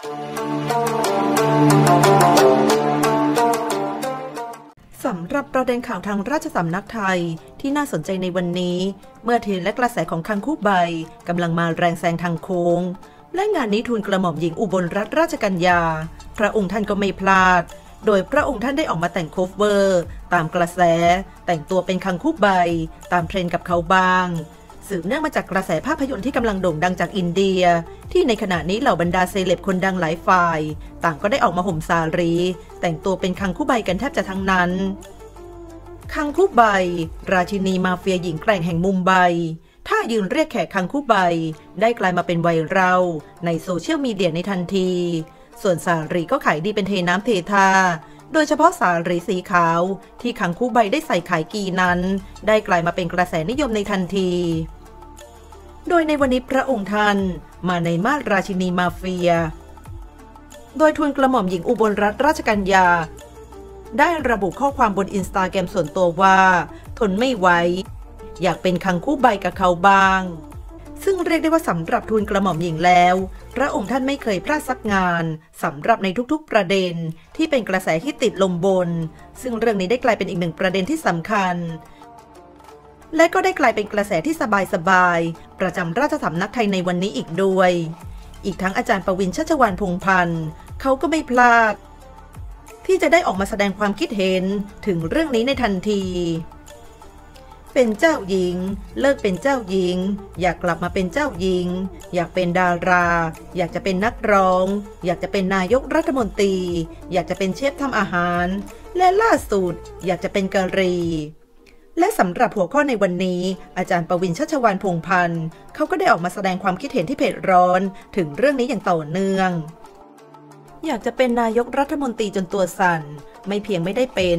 สำหรับประเด็นข่าวทางราชสำนักไทยที่น่าสนใจในวันนี้เมื่อเทรนและกระแสของคังคูใบกำลังมาแรงแซงทางโค้งและงานนี้ทูลกระหม่อมหญิงอุบลรัตนราชกัญญาพระองค์ท่านก็ไม่พลาดโดยพระองค์ท่านได้ออกมาแต่งโคฟเวอร์ตามกระแสแต่งตัวเป็นคังคูใบตามเทรนกับเขาบ้างสืบเนื่องมาจากกระแสภาพยนตร์ที่กำลังโด่งดังจากอินเดียที่ในขณะนี้เหล่าบรรดาเซเลบคนดังหลายฝ่ายต่างก็ได้ออกมาห่มสารีแต่งตัวเป็นคังคูใบกันแทบจะทั้งนั้นคังคูใบราชินีมาเฟียหญิงแกร่งแห่งมุมไบถ้ายืนเรียกแขกคังคูใบได้กลายมาเป็นไวรัลในโซเชียลมีเดียในทันทีส่วนสารีก็ขายดีเป็นเทน้ำเทท่าโดยเฉพาะสารีสีขาวที่คังคูใบได้ใส่ขายกีนั้นได้กลายมาเป็นกระแสนิยมในทันทีโดยในวันนี้พระองค์ท่านมาในมาดราชินีมาเฟียโดยทูลกระหม่อมหญิงอุบลรัตนราชกัญญาได้ระบุข้อความบนอินสตาแกรมส่วนตัวว่าทนไม่ไหวอยากเป็นคังคูใบกับเขาบ้างซึ่งเรียกได้ว่าสำหรับทูลกระหม่อมหญิงแล้วพระองค์ท่านไม่เคยพลาดสักงานสำหรับในทุกๆประเด็นที่เป็นกระแสที่ติดลมบนซึ่งเรื่องนี้ได้กลายเป็นอีกหนึ่งประเด็นที่สำคัญและก็ได้กลายเป็นกระแสที่สบายๆประจำราชสำนักไทยในวันนี้อีกด้วยอีกทั้งอาจารย์ประวิน ชัชวาลพงษ์พันธ์เขาก็ไม่พลาดที่จะได้ออกมาแสดงความคิดเห็นถึงเรื่องนี้ในทันทีเป็นเจ้าหญิงเลิกเป็นเจ้าหญิงอยากกลับมาเป็นเจ้าหญิงอยากเป็นดาราอยากจะเป็นนักร้องอยากจะเป็นนายกรัฐมนตรีอยากจะเป็นเชฟทำอาหารและล่าสุดอยากจะเป็นกะหรี่และสำหรับหัวข้อในวันนี้อาจารย์ประวิน ชัชวาลพงษ์พันธ์เขาก็ได้ออกมาแสดงความคิดเห็นที่เผ็ดร้อนถึงเรื่องนี้อย่างต่อเนื่องอยากจะเป็นนายกรัฐมนตรีจนตัวสั่นไม่เพียงไม่ได้เป็น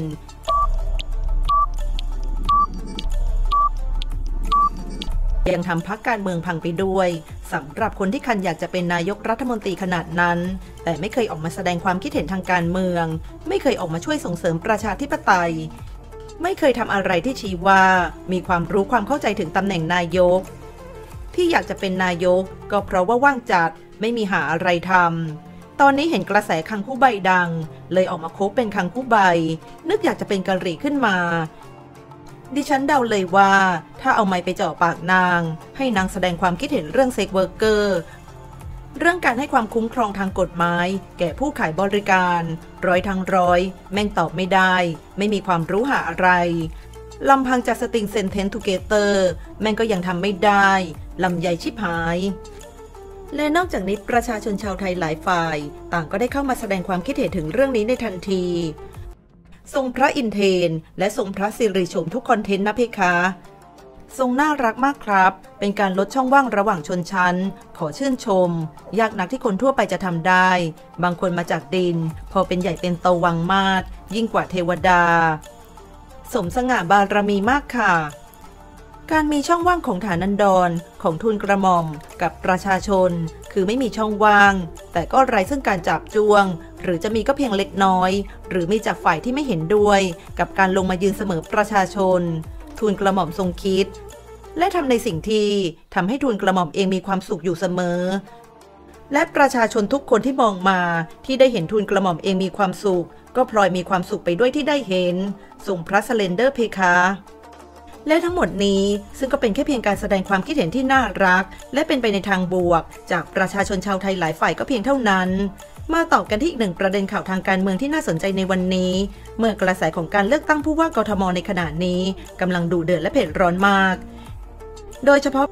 ยังทำพรรคการเมืองพังไปด้วยสำหรับคนที่คันอยากจะเป็นนายกรัฐมนตรีขนาดนั้นแต่ไม่เคยออกมาแสดงความคิดเห็นทางการเมืองไม่เคยออกมาช่วยส่งเสริมประชาธิปไตยไม่เคยทำอะไรที่ชี้ว่ามีความรู้ความเข้าใจถึงตำแหน่งนายกที่อยากจะเป็นนายกก็เพราะว่าว่างจัดไม่มีหาอะไรทำตอนนี้เห็นกระแสคังคูใบดังเลยออกมาโคบเป็นคังคูใบนึกอยากจะเป็นกะหรี่ขึ้นมาดิฉันเดาเลยว่าถ้าเอาไมค์ไปเจาะปากนางให้นางแสดงความคิดเห็นเรื่องเซ็กเวิร์กเกอร์เรื่องการให้ความคุ้มครองทางกฎหมายแก่ผู้ขายบริการร้อยทั้งร้อยแม่งตอบไม่ได้ไม่มีความรู้หาอะไรลำพังจากสติงเซนเทนทูเกเตอร์แม่งก็ยังทำไม่ได้ลำใหญ่ชิบหายและนอกจากนี้ประชาชนชาวไทยหลายฝ่ายต่างก็ได้เข้ามาแสดงความคิดเห็นถึงเรื่องนี้ในทันทีทรงพระอินเทรและทรงพระสิริโฉมทุกคอนเทนต์นะเพคะทรงน่ารักมากครับเป็นการลดช่องว่างระหว่างชนชั้นขอชื่นชมยากนักที่คนทั่วไปจะทำได้บางคนมาจากดินพอเป็นใหญ่เป็นโตวังมาศยิ่งกว่าเทวดาสมสง่าบารมีมากค่ะการมีช่องว่างของฐานันดรของทูลกระหม่อมกับประชาชนคือไม่มีช่องว่างแต่ก็ไร้ซึ่งการจับจ้วงหรือจะมีก็เพียงเล็กน้อยหรือมีจากฝ่ายที่ไม่เห็นด้วยกับการลงมายืนเสมอประชาชนทูลกระหม่อมทรงคิดและทำในสิ่งที่ทำให้ทูลกระหม่อมเองมีความสุขอยู่เสมอและประชาชนทุกคนที่มองมาที่ได้เห็นทูลกระหม่อมเองมีความสุขก็พลอยมีความสุขไปด้วยที่ได้เห็นทรงพระสเลนเดอร์เพคะและทั้งหมดนี้ซึ่งก็เป็นแค่เพียงการแสดงความคิดเห็นที่น่ารักและเป็นไปในทางบวกจากประชาชนชาวไทยหลายฝ่ายก็เพียงเท่านั้นมาต่อกันที่อีกหนึ่งประเด็นข่าวทางการเมืองที่น่าสนใจในวันนี้เมื่อกระแสของการเลือกตั้งผู้ว่ากทมในขณะนี้กำลังดุเดือดและเผ็ดร้อนมากโดยเฉพาะ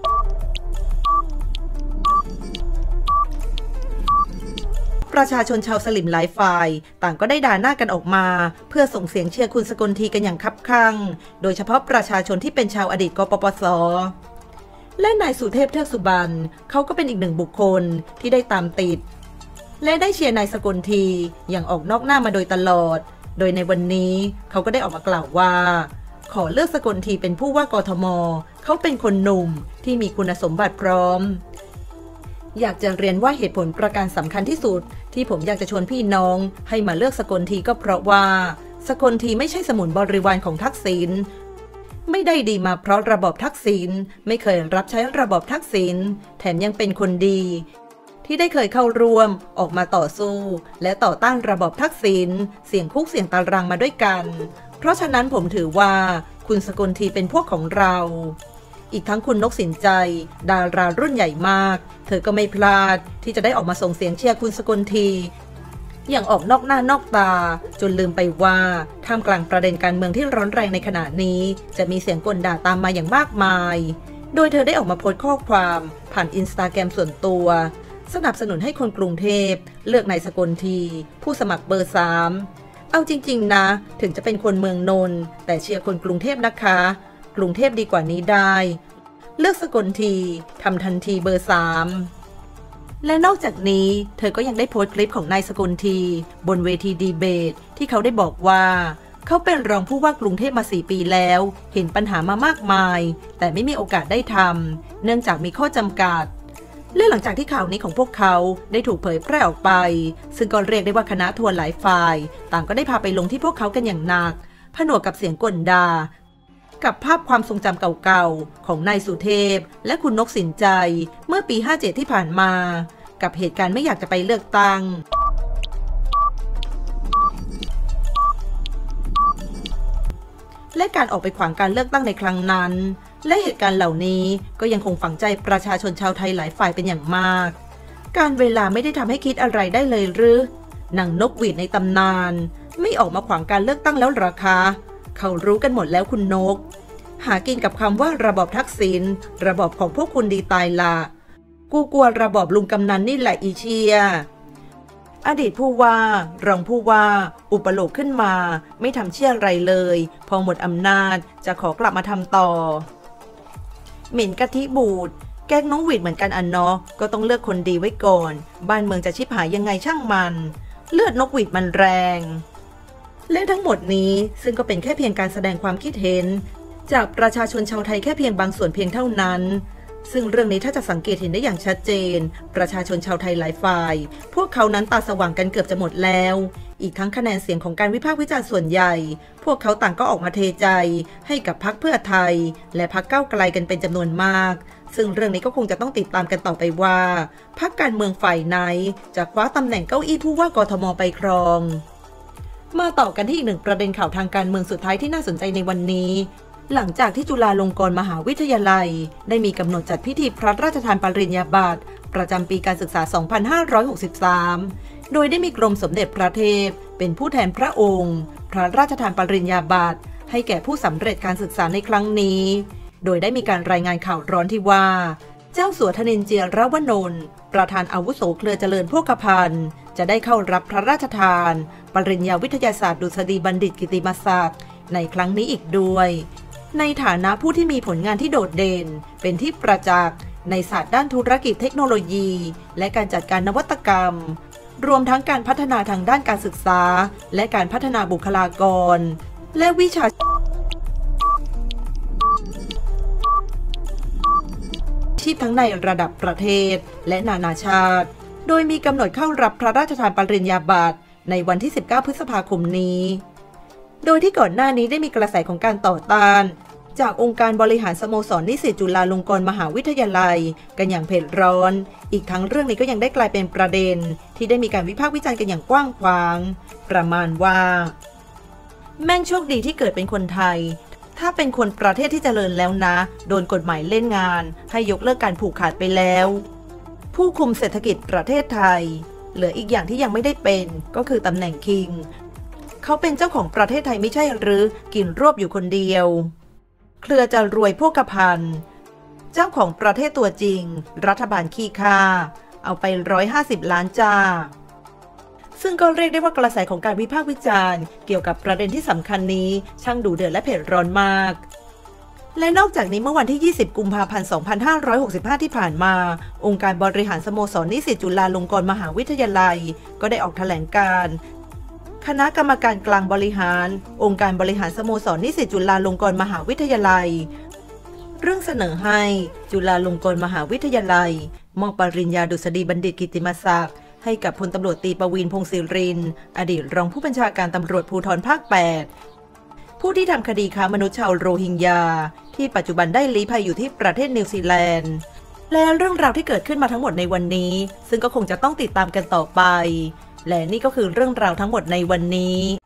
ประชาชนชาวสลิ่มหลายฝ่ายต่างก็ได้ด่าหน้ากันออกมาเพื่อส่งเสียงเชียร์คุณสกลทีกันอย่างคับคั่งโดยเฉพาะประชาชนที่เป็นชาวอดีตกปปส.และนายสุเทพเทือกสุบรรณเขาก็เป็นอีกหนึ่งบุคคลที่ได้ตามติดและได้เชียร์นายสกลทีอย่างออกนอกหน้ามาโดยตลอดโดยในวันนี้เขาก็ได้ออกมากล่าวว่าขอเลือกสกลทีเป็นผู้ว่ากทมเขาเป็นคนหนุ่มที่มีคุณสมบัติพร้อมอยากจะเรียนว่าเหตุผลประการสำคัญที่สุดที่ผมอยากจะชวนพี่น้องให้มาเลือกสกลทีก็เพราะว่าสกลทีไม่ใช่สมุนบริวารของทักษิณไม่ได้ดีมาเพราะระบอบทักษิณไม่เคยรับใช้ระบอบทักษิณแถมยังเป็นคนดีทที่ได้เคยเข้าร่วมออกมาต่อสู้และต่อต้านระบอบทักษิณเสี่ยงคุกเสี่ยงตารางมาด้วยกันเพราะฉะนั้นผมถือว่าคุณสกลทีเป็นพวกของเราอีกทั้งคุณนกสินใจดารารุ่นใหญ่มากเธอก็ไม่พลาดที่จะได้ออกมาส่งเสียงเชียร์คุณสกลทีอย่างออกนอกหน้านอกตาจนลืมไปว่าท่ามกลางประเด็นการเมืองที่ร้อนแรงในขณะนี้จะมีเสียงกลด่าตามมาอย่างมากมายโดยเธอได้ออกมาโพสต์ข้อความผ่านอินสตาแกรมส่วนตัวสนับสนุนให้คนกรุงเทพเลือกนายสกลทีผู้สมัครเบอร์ 3เอาจริงๆนะถึงจะเป็นคนเมืองนนท์แต่เชียร์คนกรุงเทพนะคะกรุงเทพดีกว่านี้ได้เลือกสกลทีทำทันทีเบอร์ 3และนอกจากนี้เธอก็ยังได้โพสต์คลิปของนายสกลทีบนเวทีดีเบตที่เขาได้บอกว่าเขาเป็นรองผู้ว่ากรุงเทพมา4 ปีแล้วเห็นปัญหามามากมายแต่ไม่มีโอกาสได้ทำเนื่องจากมีข้อจำกัดและหลังจากที่ข่าวนี้ของพวกเขาได้ถูกเผยแพร่ออกไปซึ่งก็เรียกได้ว่าคณะทัวร์หลายฝ่ายต่างก็ได้พาไปลงที่พวกเขากันอย่างหนักผนวกกับเสียงกลด่ากับภาพความทรงจำเก่าๆของนายสุเทพและคุณนกสินใจเมื่อปี 57 ที่ผ่านมากับเหตุการณ์ไม่อยากจะไปเลือกตั้งและการออกไปขวางการเลือกตั้งในครั้งนั้นและเหตุการณ์เหล่านี้ก็ยังคงฝังใจประชาชนชาวไทยหลายฝ่ายเป็นอย่างมากการเวลาไม่ได้ทำให้คิดอะไรได้เลยหรือนางนกหวีดในตำนานไม่ออกมาขวางการเลือกตั้งแล้วหรอคะเขารู้กันหมดแล้วคุณนกหากินกับคำว่าระบอบทักษิณระบอบของพวกคุณดีตายละกูกลัวระบอบลุงกำนันนี่แหละอีเชียอดีตผู้ว่ารองผู้ว่าอุปโลกขึ้นมาไม่ทำเชี่ยอะไรเลยพอหมดอำนาจจะขอกลับมาทำต่อเหม็นกะทิบูดแกล้งน้องหวีดเหมือนกันอันเนาะก็ต้องเลือกคนดีไว้ก่อนบ้านเมืองจะชิบหายยังไงช่างมันเลือดนกหวีดมันแรงและทั้งหมดนี้ซึ่งก็เป็นแค่เพียงการแสดงความคิดเห็นจากประชาชนชาวไทยแค่เพียงบางส่วนเพียงเท่านั้นซึ่งเรื่องนี้ถ้าจะสังเกตเห็นได้อย่างชัดเจนประชาชนชาวไทยหลายฝ่ายพวกเขานั้นตาสว่างกันเกือบจะหมดแล้วอีกทั้งคะแนนเสียงของการวิพากษ์วิจารณ์ส่วนใหญ่พวกเขาต่างก็ออกมาเทใจให้กับพรรคเพื่อไทยและพรรคก้าวไกลกันเป็นจำนวนมากซึ่งเรื่องนี้ก็คงจะต้องติดตามกันต่อไปว่าพรรคการเมืองฝ่ายไหนจะคว้าตำแหน่งเก้าอี้ผู้ว่ากทมไปครองมาต่อกันที่อีกหนึ่งประเด็นข่าวทางการเมืองสุดท้ายที่น่าสนใจในวันนี้หลังจากที่จุฬาลงกรณ์มหาวิทยาลัยได้มีกำหนดจัดพิธีพระราชทานปริญญาบัตรประจำปีการศึกษา 2563 โดยได้มีกรมสมเด็จพระเทพเป็นผู้แทนพระองค์พระราชทานปริญญาบัตรให้แก่ผู้สำเร็จการศึกษาในครั้งนี้โดยได้มีการรายงานข่าวร้อนที่ว่าเจ้าสัวธนินทร์ เจียรวนนท์ประธานอาวุโสเครือเจริญโภคภัณฑ์จะได้เข้ารับพระราชทานปริญญาวิทยาศาสตร์ดุษฎีบัณฑิตกิติมศักดิ์ในครั้งนี้อีกด้วยในฐานะผู้ที่มีผลงานที่โดดเด่นเป็นที่ประจักษ์ในศาสตร์ด้านธุรกิจเทคโนโลยีและการจัดการนวัตกรรมรวมทั้งการพัฒนาทางด้านการศึกษาและการพัฒนาบุคลากรและวิชาชีพทั้งในระดับประเทศและนานาชาติโดยมีกำหนดเข้ารับพระราชทานปริญญาบัตรในวันที่ 19 พฤษภาคมนี้โดยที่ก่อนหน้านี้ได้มีกระแสของการต่อต้านจากองค์การบริหารสโมสรนิสิตจุฬาลงกรณ์มหาวิทยาลัยกันอย่างเผ็ดร้อนอีกทั้งเรื่องนี้ก็ยังได้กลายเป็นประเด็นที่ได้มีการวิพากษ์วิจารณ์กันอย่างกว้างขวางประมาณว่าแม่งโชคดีที่เกิดเป็นคนไทยถ้าเป็นคนประเทศที่เจริญแล้วนะโดนกฎหมายเล่นงานให้ยกเลิกการผูกขาดไปแล้วผู้คุมเศรษฐกิจประเทศไทยเหลืออีกอย่างที่ยังไม่ได้เป็นก็คือตำแหน่งคิงเขาเป็นเจ้าของประเทศไทยไม่ใช่หรือกินรวบอยู่คนเดียวเครือจะรวยโภคภัณฑ์เจ้าของประเทศตัวจริงรัฐบาลขี้ข้าเอาไป150 ล้านจ้าซึ่งก็เรียกได้ว่ากระแสของการวิพากษ์วิจารณ์เกี่ยวกับประเด็นที่สำคัญนี้ช่างดุเดือดและเผ็ดร้อนมากและนอกจากนี้เมื่อวันที่ 20 กุมภาพันธ์ 2565 ที่ผ่านมาองค์การบริหารสโมสรนิสิตจุฬาลงกรณ์มหาวิทยาลัยก็ได้ออกแถลงการณ์คณะกรรมการกลางบริหารองค์การบริหารสโมสรนิสิตจุฬาลงกรณ์มหาวิทยาลัยเรื่องเสนอให้จุฬาลงกรณ์มหาวิทยาลัยมอบปริญญาดุษฎีบัณฑิตกิตติมศักดิ์ให้กับพลตำรวจตรีประวิน พงศ์ศิรินทร์อดีตรองผู้บัญชาการตำรวจภูธรภาค 8ผู้ที่ทำคดีค้ามนุษย์ชาวโรฮิงญาที่ปัจจุบันได้ลี้ภัยอยู่ที่ประเทศนิวซีแลนด์และเรื่องราวที่เกิดขึ้นมาทั้งหมดในวันนี้ซึ่งก็คงจะต้องติดตามกันต่อไปและนี่ก็คือเรื่องราวทั้งหมดในวันนี้